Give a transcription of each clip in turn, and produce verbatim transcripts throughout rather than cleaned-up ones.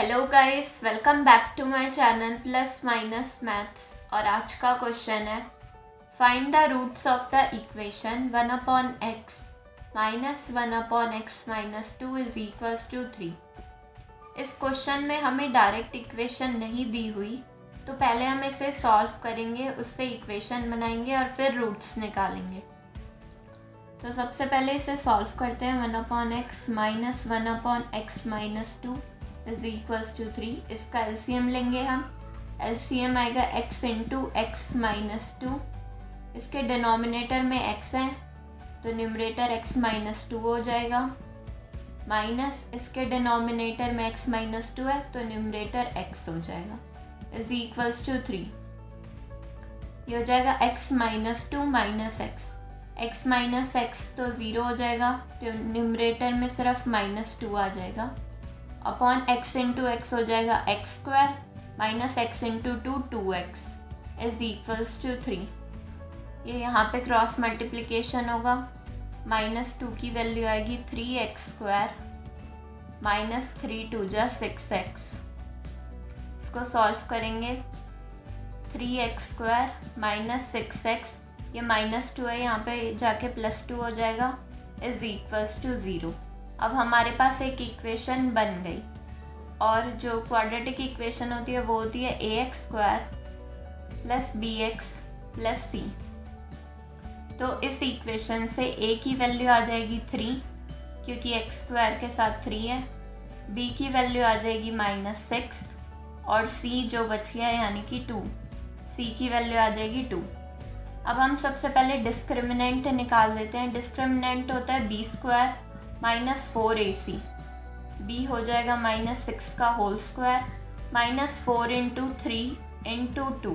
Hello guys, welcome back to my channel plus minus maths. और आज का question है find the roots of the equation one upon x minus one upon x minus two is equals to three. इस question में हमें direct equation नहीं दी हुई, तो पहले हम इसे सॉल्व करेंगे, उससे इक्वेशन बनाएंगे और फिर रूट्स निकालेंगे। तो सबसे पहले इसे सॉल्व करते हैं। One upon x minus one upon x minus two is equals to three. इसका एलसीएम लेंगे हम। एलसीएम आएगा x into x minus two. इसके डिनोमिनेटर में x है तो न्यूमरेटर x माइनस टू हो जाएगा, माइनस इसके डिनोमिनेटर में x माइनस टू है तो न्यूमरेटर x हो जाएगा, इज इक्वल्स टू थ्री। ये हो जाएगा x minus two minus x, x minus x तो ज़ीरो हो जाएगा, तो न्यूमरेटर में सिर्फ माइनस टू आ जाएगा, अपॉन x इंटू एक्स हो जाएगा x square minus x into two two x is equals to three. ये यहाँ पे क्रॉस मल्टीप्लिकेशन होगा, माइनस टू की वैल्यू आएगी three x square minus three two जा सिक्स एक्स। इसको सॉल्व करेंगे। Three x square minus six x, ये माइनस टू है, यहाँ पे जाके प्लस टू हो जाएगा, इज इक्वल्स टू ज़ीरो। अब हमारे पास एक इक्वेशन बन गई, और जो क्वाड्रेटिक इक्वेशन होती है वो होती है a x square plus b x plus c. तो इस इक्वेशन से ए की वैल्यू आ जाएगी थ्री, क्योंकि एक्स स्क्वायर के साथ थ्री है, बी की वैल्यू आ जाएगी माइनस सिक्स, और सी जो बच गया यानी कि टू, सी की वैल्यू आ जाएगी टू। अब हम सबसे पहले डिस्क्रिमिनेंट निकाल देते हैं। डिस्क्रिमिनेंट होता है b square minus four a c, b हो जाएगा माइनस सिक्स का whole square minus four into three into two,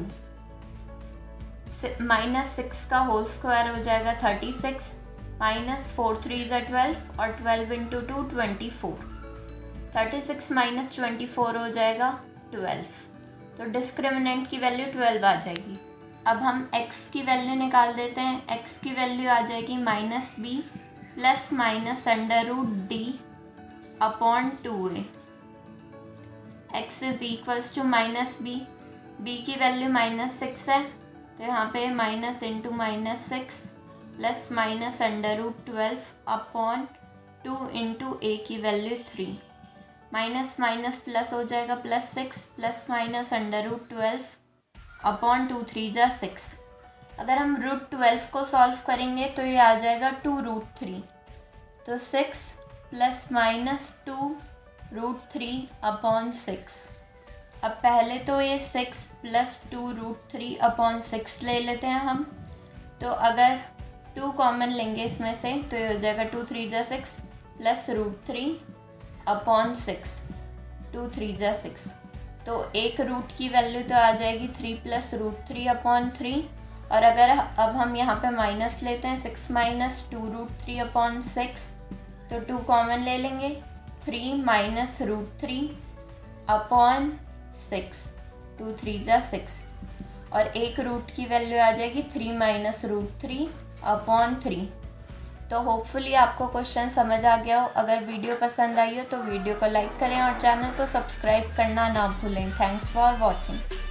minus six का होल स्क्वायर हो जाएगा thirty six minus four three ज़ा ट्वेल्व, और twelve into two twenty four, thirty six minus twenty four हो जाएगा ट्वेल्व। तो discriminant की वैल्यू ट्वेल्व आ जाएगी। अब हम x की वैल्यू निकाल देते हैं। x की वैल्यू आ जाएगी minus b plus minus under root d upon two a. X is equals to minus b, b की वैल्यू माइनस सिक्स है तो यहाँ पे minus into minus six plus minus under root twelve upon two into a की value three, minus minus plus हो जाएगा, plus six plus minus under root twelve upon two three जा six. अगर हम रूट ट्वेल्व को solve करेंगे तो ये आ जाएगा टू रूट थ्री, तो six plus minus two root three upon six. अब पहले तो ये six plus two root three upon six ले लेते हैं हम। तो अगर टू कॉमन लेंगे इसमें से तो ये हो जाएगा टू थ्री जा six plus root three upon six, two three जा सिक्स। तो एक रूट की वैल्यू तो आ जाएगी three plus root three upon three, और अगर अब हम यहाँ पे माइनस लेते हैं, six minus two root three upon six, तो टू कॉमन ले लेंगे, three minus root three upon six, two three जा सिक्स, और एक रूट की वैल्यू आ जाएगी three minus root three upon three. तो होपफुली आपको क्वेश्चन समझ आ गया हो। अगर वीडियो पसंद आई हो तो वीडियो को लाइक करें और चैनल को सब्सक्राइब करना ना भूलें। Thanks for watching.